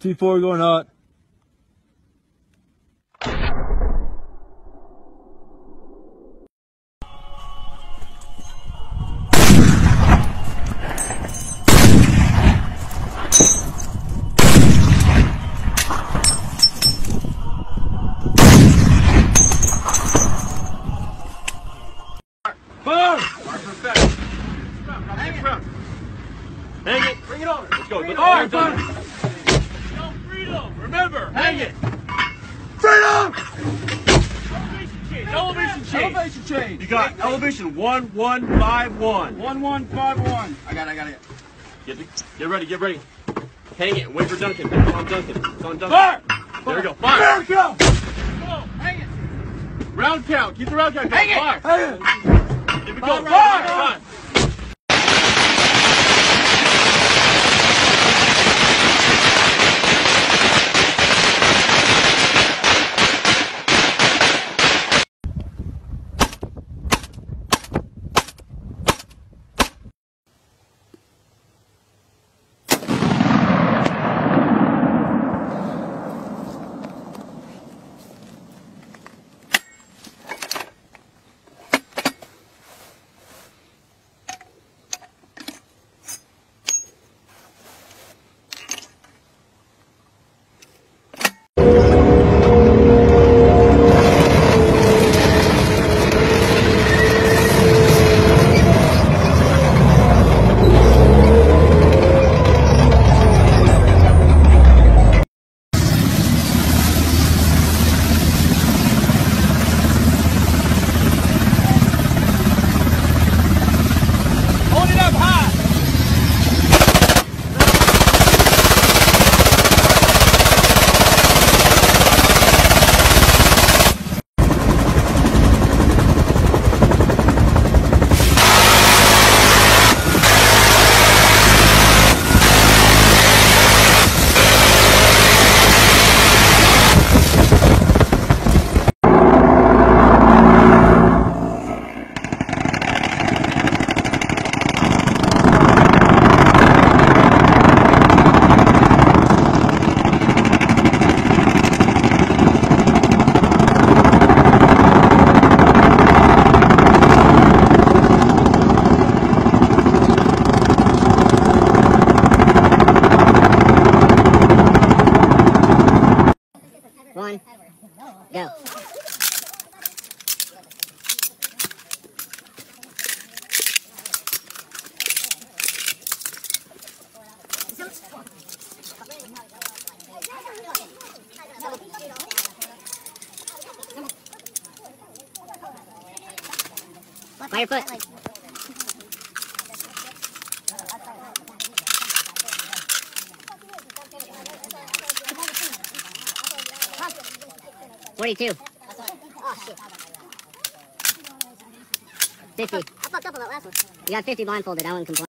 T4 going hot. Boom! Hang it. Bring it over. Let's go. All right, done. No freedom. Remember, hang it. Freedom! Elevation change. Elevation change. Elevation change. You got elevation 1151. 1151. I got it. Get ready. Get ready. Hang it. Wait for Duncan. It's on Duncan. It's on Duncan. Fire! There we go. Fire! There we go. Go. Hang it. Round count. Keep the round count going. Hang it. Fire! Hang it. Here we go. Fire! Fire! One, go. By your foot. $42. Oh, shit. 50. I fucked up on that last one. You got 50 blindfolded. I wouldn't complain.